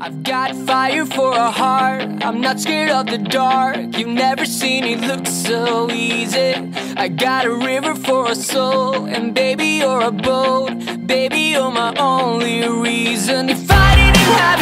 I've got fire for a heart, I'm not scared of the dark. You've never seen it look so easy. I got a river for a soul, and baby you're a boat. Baby you're my only reason. If I didn't have